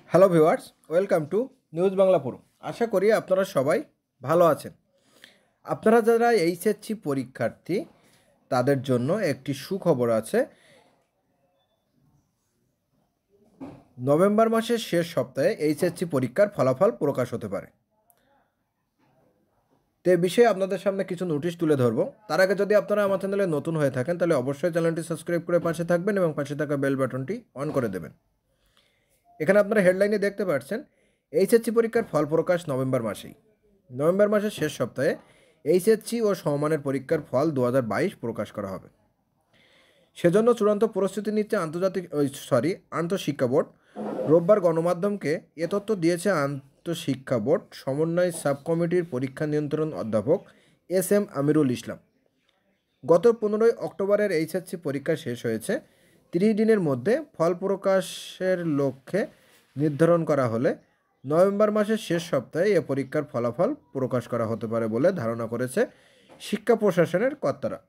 Hello viewers, welcome to news Bangla পুরো। আশা করি আপনারা সবাই ভালো আছেন। আপনারা যারা এইচএসসি পরীক্ষার্থী তাদের জন্য একটি সুখবর আছে। নভেম্বর মাসের শেষ সপ্তাহে এইচএসসি পরীক্ষার ফলাফল প্রকাশ হতে পারে। তো এই বিষয়ে আপনাদের সামনে কিছু নোটিশ তুলে ধরবো। তার আগে যদি আপনারা আমার চ্যানেলে নতুন হয়ে থাকেন তাহলে অবশ্যই চ্যানেলটি সাবস্ক্রাইব করে পাশে থাকবেন এবং পাশে থাকা বেল বাটনটি অন করে দেবেন। এখানে আপনারা হেডলাইনে দেখতে পাচ্ছেন এইচএসসি পরীক্ষার ফল প্রকাশ নভেম্বর মাসের শেষ সপ্তাহে এইচএসসি ও সমমানের পরীক্ষার ফল 2022 প্রকাশ করা হবে। সেজন্য চূড়ান্ত প্রস্তুতি নিচ্ছে আন্তঃশিক্ষা বোর্ড। রোববার গণমাধ্যমকে এ তথ্য দিয়েছে আন্তঃশিক্ষা বোর্ড সমন্বয় সাব কমিটির পরীক্ষা নিয়ন্ত্রণ অধ্যাপক এস.এম. আমিরুল ইসলাম। গত 15 অক্টোবরের এইচএসসি পরীক্ষা শেষ হয়েছে। 30 দিনের মধ্যে ফল প্রকাশের লক্ষ্যে নির্ধারণ করা হলে নভেম্বর মাসের শেষ সপ্তাহে এ পরীক্ষার ফলাফল প্রকাশ করা হতে পারে বলে ধারণা করেছে শিক্ষা প্রশাসনের কর্তারা।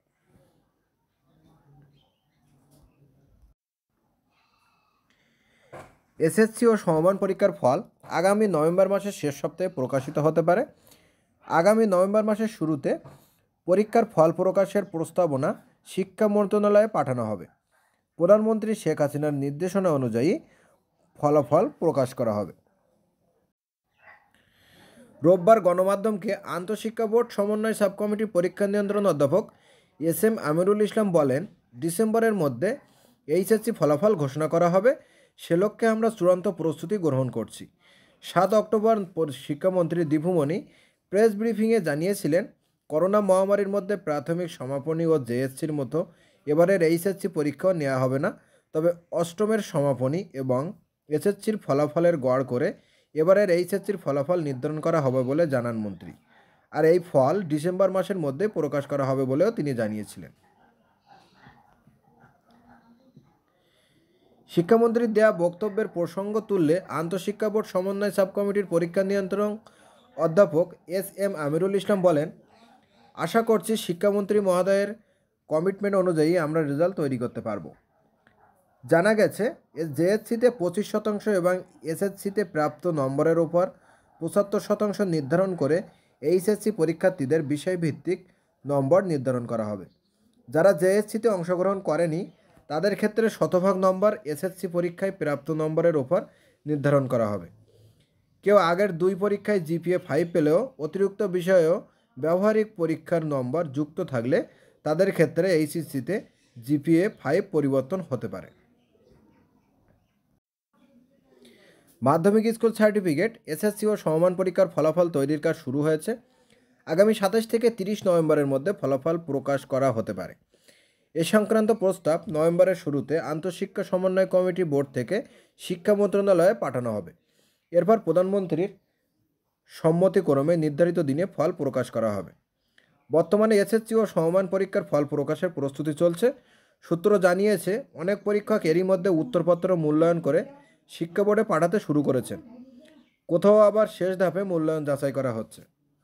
এসএসসি ও সমমান পরীক্ষার ফল আগামী নভেম্বর মাসের শেষ সপ্তাহে প্রকাশিত হতে পারে। আগামী নভেম্বর মাসের শুরুতে পরীক্ষার ফল প্রকাশের প্রস্তাবনা শিক্ষা মন্ত্রণালয়ে পাঠানো হবে। প্রধানমন্ত্রী শেখ হাসিনার নির্দেশনা অনুযায়ী ফলাফল প্রকাশ করা হবে। রোববার গণমাধ্যমকে আন্তঃশিক্ষা বোর্ড সমন্বয় সাব কমিটির পরীক্ষা নিয়ন্ত্রণ অধ্যাপক এস.এম. আমিরুল ইসলাম বলেন, ডিসেম্বরের মধ্যে এইচএসসি ফলাফল ঘোষণা করা হবে। সে লক্ষ্যে আমরা চূড়ান্ত প্রস্তুতি গ্রহণ করছি। 7 অক্টোবর শিক্ষামন্ত্রী দীপুমণি প্রেস ব্রিফিংয়ে জানিয়েছিলেন, করোনা মহামারীর মধ্যে প্রাথমিক সমাপনী ও জেএসসির মতো এবারের এইচএসসি পরীক্ষাও নেওয়া হবে না। তবে অষ্টমের সমাপনী এবং এসএসসির ফলাফলের গড় করে এবারের এইচএসসির ফলাফল নির্ধারণ করা হবে বলে জানান মন্ত্রী। আর এই ফল ডিসেম্বর মাসের মধ্যে প্রকাশ করা হবে বলেও তিনি জানিয়েছিলেন। শিক্ষামন্ত্রীর দেয়া বক্তব্যের প্রসঙ্গ তুললে আন্তঃশিক্ষা বোর্ড সমন্বয় সাব কমিটির পরীক্ষা নিয়ন্ত্রণ অধ্যাপক এস.এম. আমিরুল ইসলাম বলেন, আশা করছি শিক্ষামন্ত্রী মহোদয়ের কমিটমেন্ট অনুযায়ী আমরা রেজাল্ট তৈরি করতে পারব। জানা গেছে জেএসসিতে 25% এবং এসএসসিতে প্রাপ্ত নম্বরের ওপর 75% নির্ধারণ করে এইচএসসি পরীক্ষার্থীদের বিষয়ভিত্তিক নম্বর নির্ধারণ করা হবে। যারা জেএসসিতে অংশগ্রহণ করেনি তাদের ক্ষেত্রে শতভাগ নম্বর এসএসসি পরীক্ষায় প্রাপ্ত নম্বরের ওপর নির্ধারণ করা হবে। কেউ আগের 2 পরীক্ষায় জিপিএ 5 পেলেও অতিরিক্ত বিষয়েও ব্যবহারিক পরীক্ষার নম্বর যুক্ত থাকলে তাদের ক্ষেত্রে এইচএসসিতে জিপিএ 5 পরিবর্তন হতে পারে। মাধ্যমিক স্কুল সার্টিফিকেট এসএসসি ও সমমান পরীক্ষার ফলাফল তৈরির কাজ শুরু হয়েছে। আগামী 27 থেকে 30 নভেম্বরের মধ্যে ফলাফল প্রকাশ করা হতে পারে। এ সংক্রান্ত প্রস্তাব নভেম্বরের শুরুতে আন্তঃশিক্ষা সমন্বয় কমিটি বোর্ড থেকে শিক্ষা মন্ত্রণালয়ে পাঠানো হবে। এরপর প্রধানমন্ত্রীর সম্মতিক্রমে নির্ধারিত দিনে ফল প্রকাশ করা হবে। বর্তমানে এসএসসি ও সমমান পরীক্ষার ফল প্রকাশের প্রস্তুতি চলছে। সূত্র জানিয়েছে, অনেক পরীক্ষক এরই মধ্যে উত্তরপত্র মূল্যায়ন করে শিক্ষা বোর্ডে পাঠাতে শুরু করেছেন। কোথাও আবার শেষ ধাপে মূল্যায়ন যাচাই করা হচ্ছে।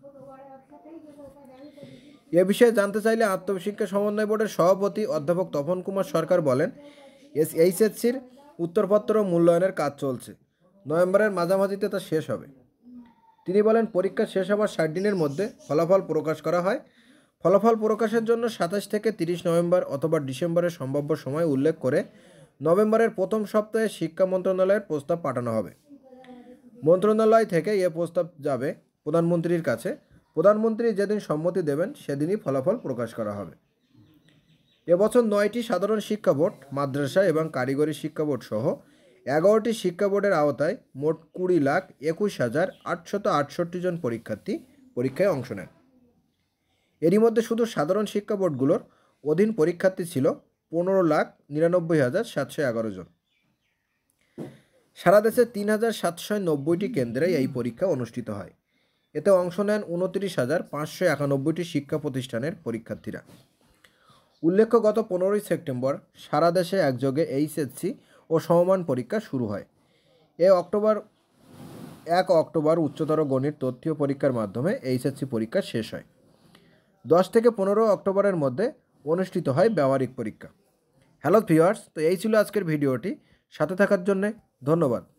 এ বিষয়ে জানতে চাইলে আন্তঃশিক্ষা সমন্বয় বোর্ডের সভাপতি অধ্যাপক তপন কুমার সরকার বলেন, এইচএসসির উত্তরপত্র মূল্যায়নের কাজ চলছে। নভেম্বরের মাঝামাঝিতে তা শেষ হবে। তিনি বলেন, পরীক্ষা শেষ হওয়ার 60 দিনের মধ্যে ফলাফল প্রকাশ করা হয়। ফলাফল প্রকাশের জন্য 27 থেকে 30 নভেম্বর অথবা ডিসেম্বরের সম্ভাব্য সময় উল্লেখ করে নভেম্বরের প্রথম সপ্তাহে শিক্ষা মন্ত্রণালয়ের প্রস্তাব পাঠানো হবে। মন্ত্রণালয় থেকে এ প্রস্তাব যাবে প্রধানমন্ত্রীর কাছে। প্রধানমন্ত্রী যেদিন সম্মতি দেবেন সেদিনই ফলাফল প্রকাশ করা হবে। এবছর 9টি সাধারণ শিক্ষা বোর্ড, মাদ্রাসা এবং কারিগরি শিক্ষা বোর্ড সহ 11টি শিক্ষা বোর্ডের আওতায় মোট 20,21,868 জন পরীক্ষার্থী পরীক্ষায় অংশ নেন। এরই মধ্যে শুধু সাধারণ শিক্ষা বোর্ডগুলোর অধীন পরীক্ষার্থী ছিল 15,99,711 জন। সারা দেশে 3,790টি কেন্দ্রে এই পরীক্ষা অনুষ্ঠিত হয়। এতে অংশ নেন 29,591টি শিক্ষা প্রতিষ্ঠানের পরীক্ষার্থীরা। উল্লেখ্য, গত 15 সেপ্টেম্বর সারা দেশে একযোগে এইচএসসি ও সমমান পরীক্ষা শুরু হয়। 1 অক্টোবর উচ্চতর গণিত তথ্যীয় পরীক্ষার মাধ্যমে এইচএসসি পরীক্ষা শেষ হয়। 10 থেকে 15 অক্টোবরের মধ্যে অনুষ্ঠিত হয় ব্যবহারিক পরীক্ষা। হ্যালো ভিউয়ার্স, তো এই ছিল আজকের ভিডিওটি। সাথে থাকার জন্য ধন্যবাদ।